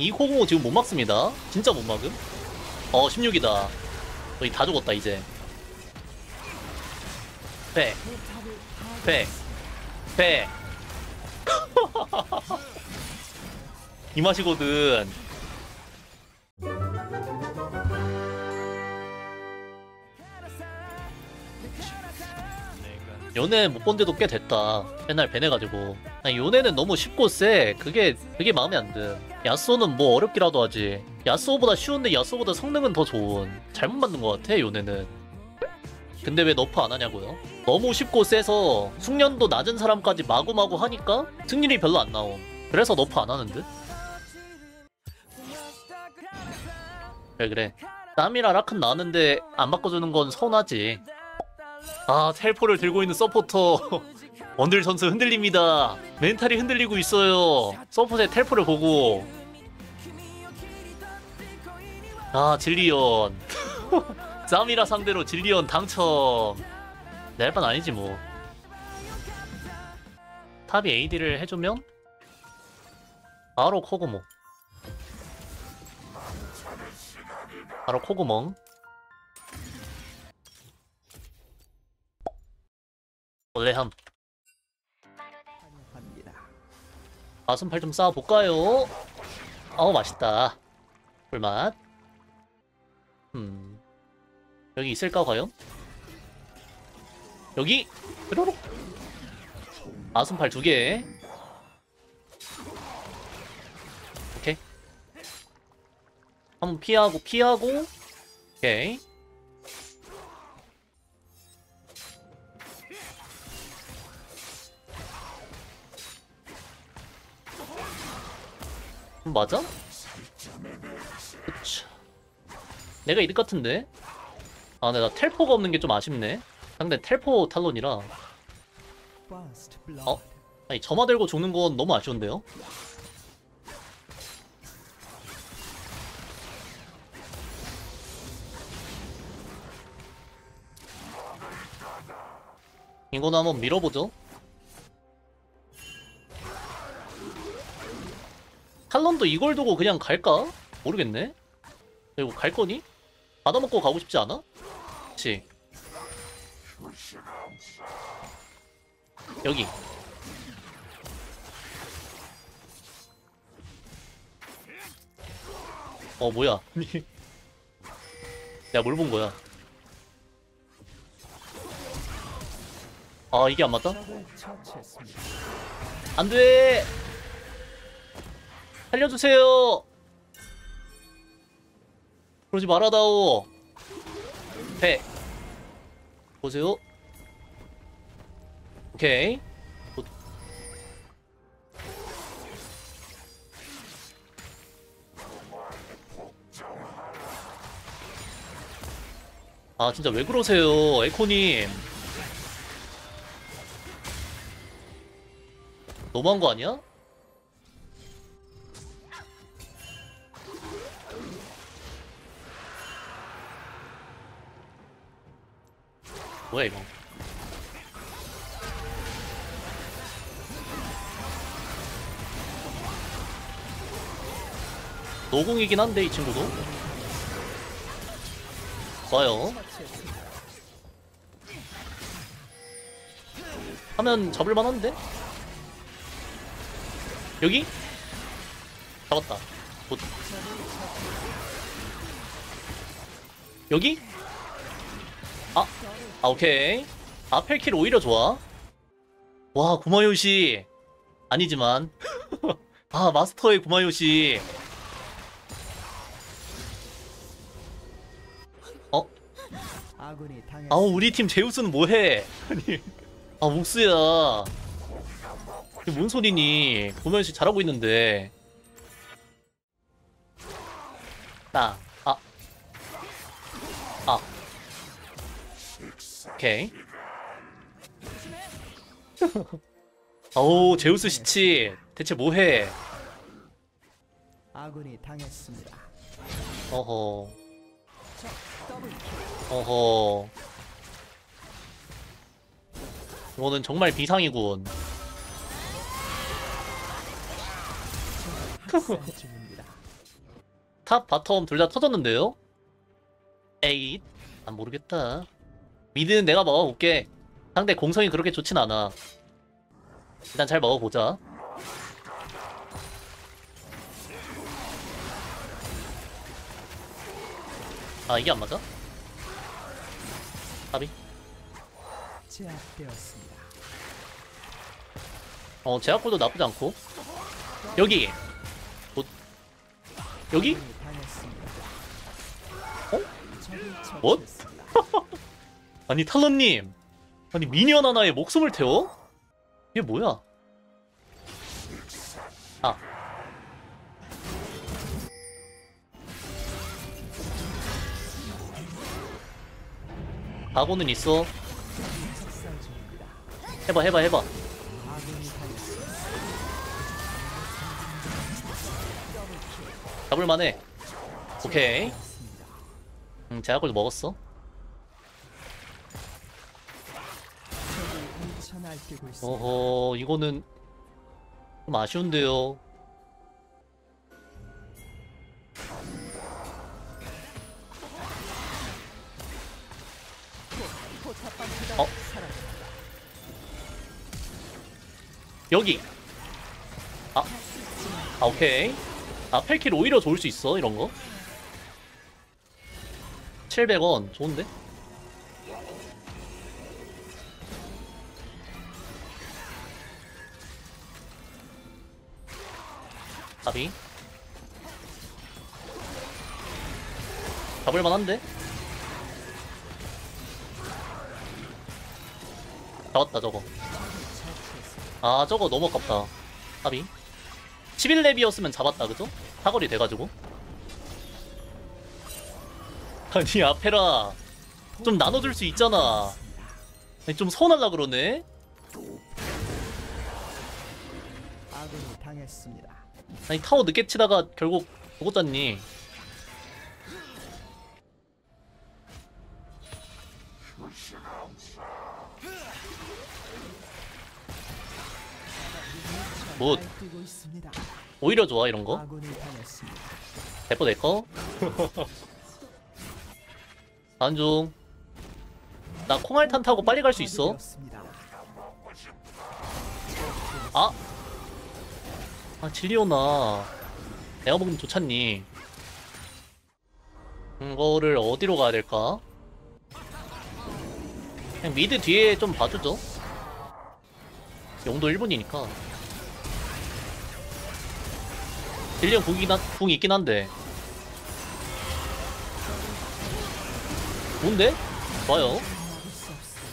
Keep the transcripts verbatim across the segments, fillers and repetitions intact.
이 코공호 지금 못 막습니다. 진짜 못 막음. 어 십육이다. 거의 다 죽었다 이제. 백 백 백 이 맛이거든. 요네 못 본 지도 꽤 됐다. 맨날 배내가지고. 아니, 요네는 너무 쉽고 세. 그게 그게 마음에 안 든. 야스오는 뭐 어렵기라도 하지. 야스오보다 쉬운데 야스오보다 성능은 더 좋은. 잘못 만든 것 같아 요네는. 근데 왜 너프 안 하냐고요? 너무 쉽고 세서 숙련도 낮은 사람까지 마구마구 하니까 승률이 별로 안 나옴. 그래서 너프 안 하는 듯? 그래 그래. 땀이라 라큰 나왔는데 안 바꿔주는 건 서운하지. 아, 텔포를 들고 있는 서포터 원딜 선수 흔들립니다. 멘탈이 흔들리고 있어요. 서포트의 텔포를 보고. 아, 질리언 쌈이라 상대로 질리언 당첨. 내 할 반 아니지 뭐. 탑이 에이디를 해주면 바로 코고모. 바로 코구멍. 원래함. 가슴팔 좀 쌓아볼까요? 어우 맛있다. 불맛. 음 여기 있을까 과연? 여기! 뾰로록! 가슴팔 두 개. 오케이. 한번 피하고 피하고. 오케이. 맞아? 그쵸. 내가 이득 같은데? 아, 내가 텔포가 없는 게 좀 아쉽네. 상대 텔포 탈론이라. 어? 아니, 점화 들고 죽는 건 너무 아쉬운데요? 이거는 한번 밀어보죠. 탈론도 이걸 두고 그냥 갈까? 모르겠네. 이거 갈 거니? 받아먹고 가고 싶지 않아? 그치. 여기. 어, 뭐야. 내가 뭘 본 거야. 아, 이게 안 맞다? 안 돼! 살려주세요! 그러지 말아다오. 배. 보세요. 오케이. 굿. 아, 진짜 왜 그러세요, 에코님. 너무한 거 아니야? 뭐야 이거. 노공이긴 한데 이 친구도 좋아요. 하면 잡을만 한데? 여기? 잡았다. 굿. 여기? 아, 아 오케이. 아, 펠킬 오히려 좋아. 와, 구마요시. 아니지만. 아, 마스터의 구마요시. 어? 아우, 우리 팀 제우스는 뭐해? 아니, 아, 묵스야. 이게 뭔 소리니? 구마요시 잘하고 있는데. 나, 아. 아. 오케이. 어우, 제우스 시치. 대체 뭐해? 아군이 당했습니다. 어허. 어허. 이거는 정말 비상이군. 탑 바텀 둘 다 터졌는데요? 에잇. 난 모르겠다. 미드는 내가 먹어볼게. 상대 공성이 그렇게 좋진 않아. 일단 잘 먹어보자. 아 이게 안 맞아? 까비. 제압되었습니다. 어 제압골도 나쁘지 않고. 여기 뭐, 여기? 아군이 당했습니다. 어? 적을 뭐? 처치했습니다. 아니 탈론님, 아니 미니언 하나에 목숨을 태워? 이게 뭐야? 아 각오는 있어. 작살 중입니다. 해봐 해봐 해봐. 아군이 당했습니다. 잡을만해. 오케이. 제압되었습니다. 음 제압골도 먹었어. 적을 미쳐 날뛰고 있습니다. 어허 이거는 좀 아쉬운데요. 어? 여기. 아, 아 오케이. 아 펠킬 오히려 좋을 수 있어 이런 거. 칠백 원 좋은데? 가비. 잡을만한데? 잡았다 저거. 아 저거 너무 아깝다. 가비. 십일 렙이었으면 잡았다 그죠? 사거리 돼가지고. 아니 아페라 좀 나눠줄 수 있잖아. 아니, 좀 서운하려 그러네. 아군이 당했습니다. 아니 타워 늦게 치다가 결국 죽었잖니. 뭐 날뛰고 있습니다. 오히려 좋아 이런 거. 아군이 당했습니다. 대포 내꺼. 안중. 나 콩알탄 타고 빨리 갈 수 있어. 파괴되었습니다. 아! 아 질리오나 내가 먹으면 좋잖니. 이거를 어디로 가야 될까? 그냥 미드 뒤에 좀 봐주죠. 용도 일 분이니까 질리온 궁이긴, 한, 궁 있긴 한데 뭔데? 좋아요. 막을 수 없습니다.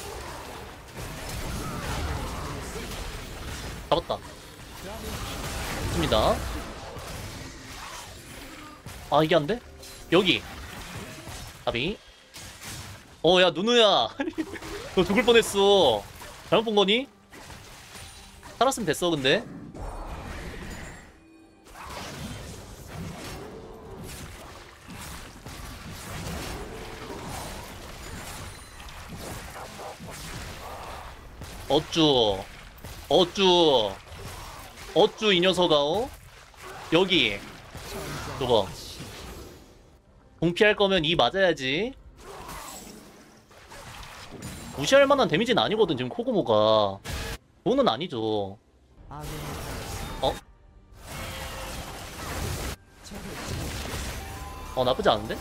잡았다. 좋습니다. 아 이게 안 돼? 여기. 가비. 어 야 누누야. 너 죽을 뻔했어. 잘못 본 거니? 살았으면 됐어 근데. 어쭈 어쭈 어쭈 이 녀석아. 어? 여기 저거 공피할 거면 이 맞아야지. 무시할 만한 데미지는 아니거든 지금 코고모가. 그거는 아니죠. 아군이 당했습니다. 어? 적을 처치했습니다. 어 나쁘지 않은데?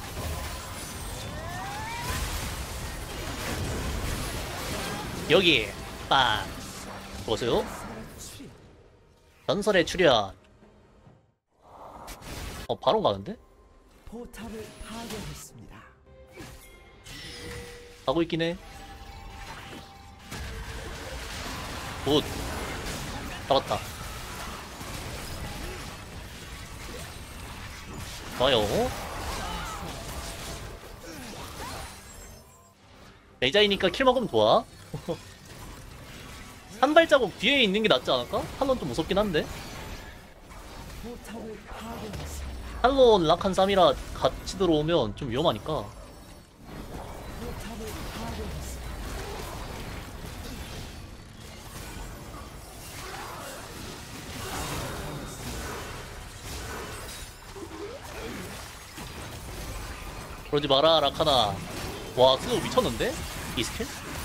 여기 빵 보세요. 추리. 전설의 출현. 어 바로 가는데? 포탑을 파괴했습니다. 가고 있긴 해. 굿. 잡았다. 좋아요. 레자이니까 킬 먹으면 좋아. 한 발자국 뒤에 있는 게 낫지 않을까? 탈론 좀 무섭긴 한데. 포탑을 파괴했습니다. 탈론 락한 쌈이라 같이 들어오면 좀 위험하니까. 포탑을 파괴했습니다. 그러지 마라 라카나. 와 슬로우 미쳤는데? 이 스킬?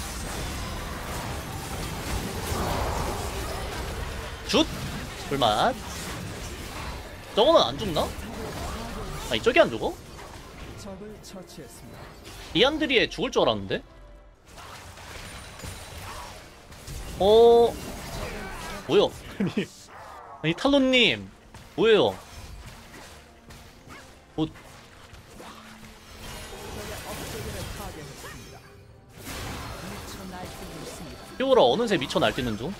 슛! 불맛. 저거는 안 죽나? 아니 저기 안 죽어? 적을 처치했습니다. 리안드리에 죽을 줄 알았는데? 어... 뭐야? 아니, 아니 탈론님 뭐예요? 뭐 업체계를 파괴했습니다. 미쳐 날뛰고 있습니다. 피오라 어느새 미쳐 날뛰는 중?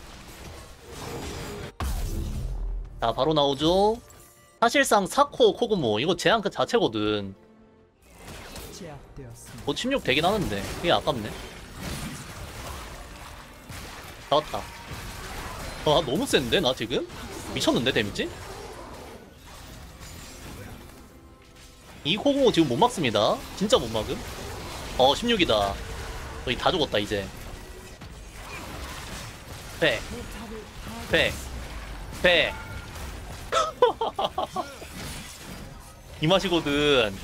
자 바로 나오죠. 사실상 사코 코그모 이거 제한 그 자체거든. 제압되었습니다. 뭐 침묵 되긴 하는데 그게 아깝네. 나왔다. 아 너무 센데 나 지금? 미쳤는데 데미지? 이 코그모 지금 못 막습니다. 진짜 못 막음. 어 십육이다. 거의 다 죽었다 이제. 패. 포탑을 패. 패. 이 맛이거든.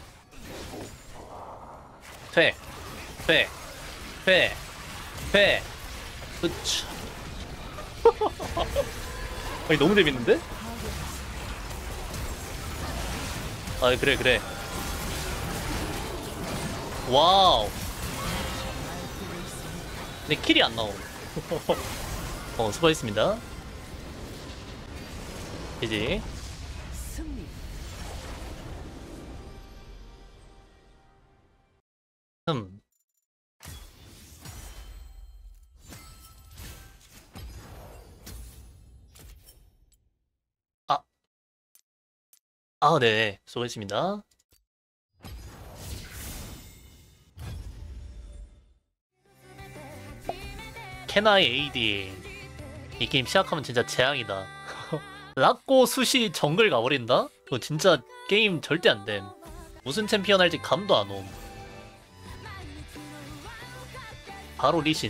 패. 패. 패. 패. 으차. 아니 너무 재밌는데? 아 그래 그래. 와우. 근데 킬이 안 나옴. 어 수고했습니다. 이제 승리. 음. 아. 아, 네. 수고했습니다. 캐나이 에이디. 이 게임 시작하면 진짜 재앙이다. 락고 수시 정글 가버린다? 그거 진짜 게임 절대 안 됨. 무슨 챔피언 할지 감도 안 옴. 바로 리신.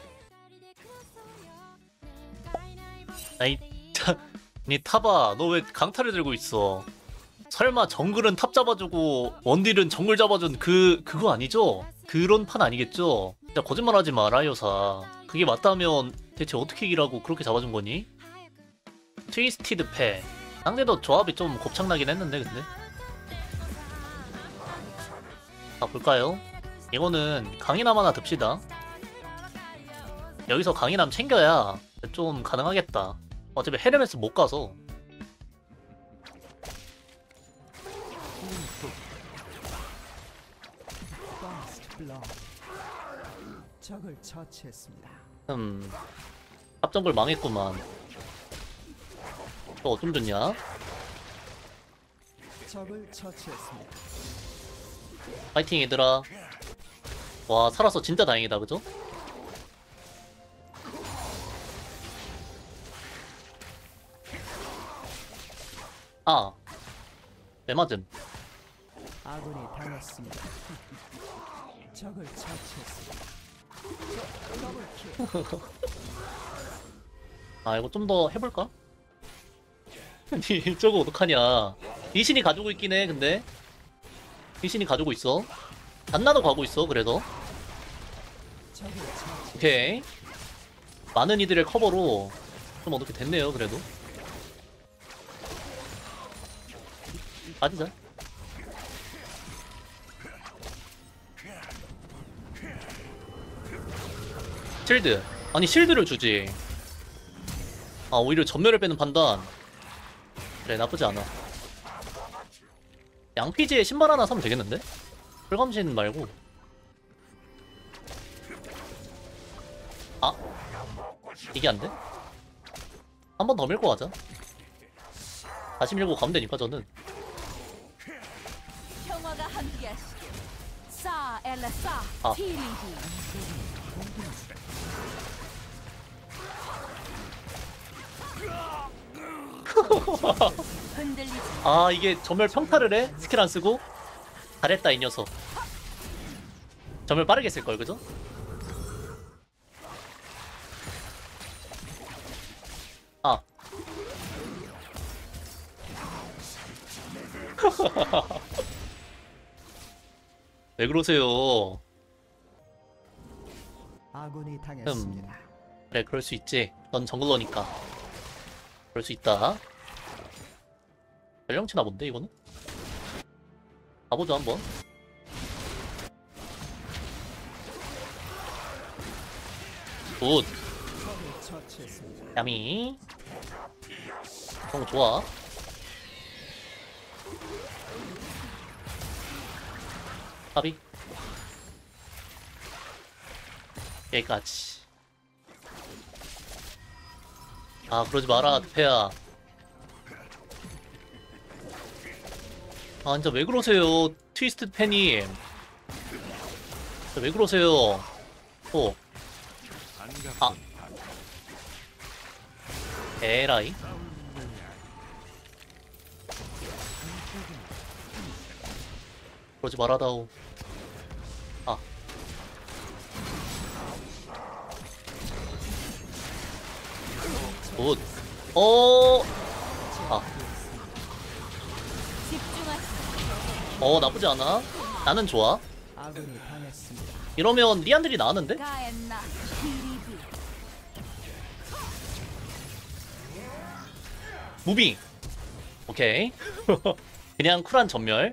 아니, 타, 니 타봐. 너 왜 강타를 들고 있어? 설마 정글은 탑 잡아주고 원딜은 정글 잡아준 그 그거 아니죠? 그런 판 아니겠죠? 진짜 거짓말하지 마 라이오사. 그게 맞다면 대체 어떻게 이기라고 그렇게 잡아준 거니? 트위스티드 패. 상대도 조합이 좀 곱창나긴 했는데 근데. 자 볼까요? 이거는 강인함 하나 듭시다. 여기서 강인함 챙겨야 좀 가능하겠다. 어차피 헤르메스 못 가서. First blood. 적을 처치했습니다. 음, 앞정글 망했구만. 또 어쩜 좋냐? 적을 처치했습니다. 파이팅 얘들아. 와 살아서 진짜 다행이다 그죠? 아, 내 맞음. 아군이 당했습니다. 적을 처치했습니다. 저- 더블킬. 아 이거 좀 더 해볼까? 아니 저거 어떡하냐. 리신이 가지고 있긴 해 근데. 리신이 가지고 있어. 단나도 가고 있어 그래서. 적을 처치. 오케이. 많은 이들의 커버로 좀 어떻게 됐네요 그래도. 맞으자. 실드. 아니 실드를 주지. 아 오히려 전멸을 빼는 판단. 그래 나쁘지 않아. 양피지에 신발 하나 사면 되겠는데? 풀감신 말고. 아 이게 안 돼? 한 번 더 밀고 가자. 다시 밀고 가면 되니까 저는. 평화가 함께하시길. 싸 엘라싸 아. 티리디. 흔들리지. 아 이게 전멸 평타를 해? 스킬 안 쓰고? 잘했다 이 녀석. 전멸 빠르게 쓸걸 그죠? 아 왜 그러세요? 아군이 당했습니다. 그래, 그럴 수 있지. 넌 정글러니까. 그럴 수 있다. 전령치나 본데, 이거는? 가보죠, 한번. 굿. 적을 처치했습니다. 야미. 너무 좋아. 까비. 여기까지. 아, 그러지 마라, 드페야. 아, 진짜 왜 그러세요, 트위스트 팬님. 진짜 왜 그러세요? 또. 아. 에라이. 그러지 말아다오. 아. 굿. 어. 아. 집중하세요. 어, 나쁘지 않아. 나는 좋아. 아군이 당했습니다. 이러면 리안들이 나왔는데? 가엔나 비리비. 무빙. 오케이. 그냥 쿨한 전멸.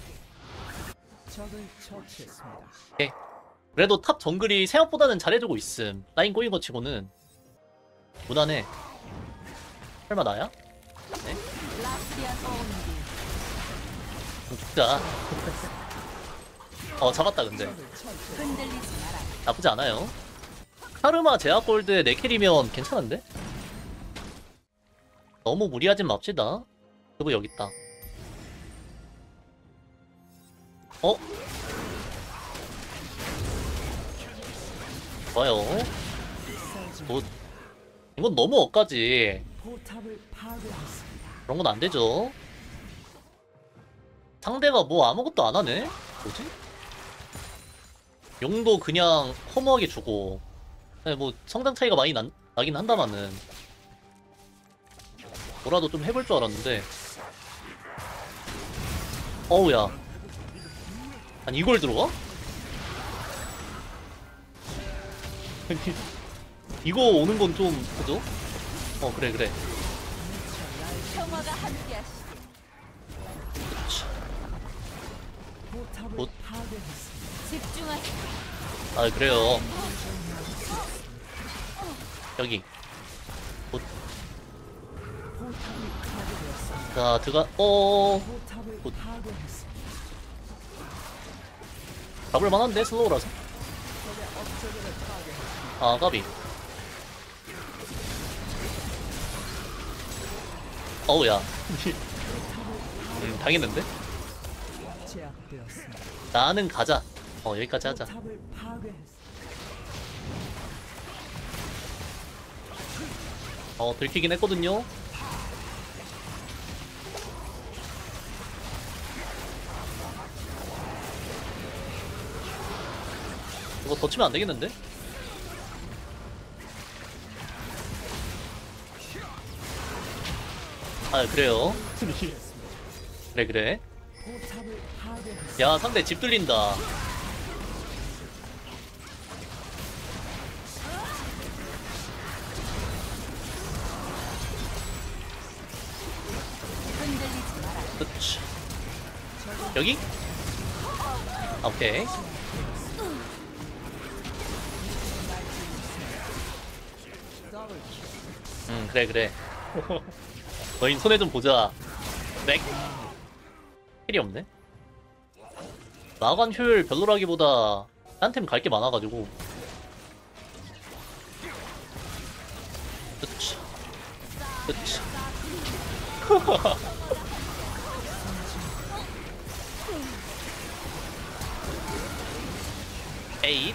적을 처치했습니다. 오케이. 그래도 탑 정글이 생각보다는 잘해주고 있음. 라인 꼬인 거 치고는 무난해. 설마 나야? 네. 라스리안 온디. 좀 죽자. 어, 잡았다 근데. 적을 처치. 흔들리지 마라. 나쁘지 않아요. 카르마 제약골드 네 킬이면 괜찮은데? 너무 무리하진 맙시다. 그리고 여기 있다. 어? 좋아요. 굿. 이건 너무 억까지. 포탑을 파괴했습니다. 그런 건 안 되죠. 상대가 뭐 아무것도 안 하네? 뭐지? 용도 그냥 허무하게 주고. 네, 뭐 성장 차이가 많이 난, 나긴 한다마는 뭐라도 좀 해볼 줄 알았는데. 어우야. 아니 이걸 들어가? 이거 오는 건 좀 그죠? 어 그래 그래. 평화가 함께하시길. 포탑을 곧. 파괴했습니다. 집중하세요. 아 그래요. 여기. 포탑이 파괴되었습니다. 자 들어가. 어 포탑을 곧. 파괴했습니다. 잡을 만한데 슬로우라서. 적의 업적을 파괴했습니다. 아 까비. 어우야. 음 당했는데? 제압되었습니다. 나는 가자. 어 여기까지 하자. 포탑을 파괴했습니다. 어 들키긴 했거든요. 이거 더 치면 안 되겠는데? 아 그래요. 그래 그래. 포탑을 파괴했습니다. 야 상대 집 뚫린다. 흔들리지 마라. 그치. 여기? 아, 오케이. 음 그래 그래. 너희 손에 좀 보자. 맥. 힐이 없네. 마관 효율 별로라기보다 딴 템 갈 게 많아가지고. 그치. 그치. 에잇.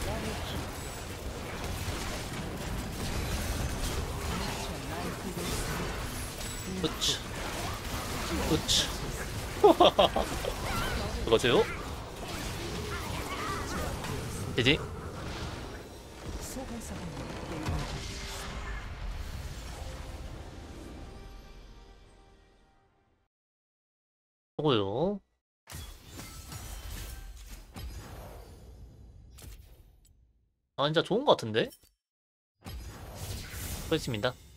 그치. 그치. 그거세요? 되지? 속에서 그거요. 아 진짜 좋은 것 같은데? 그렇습니다.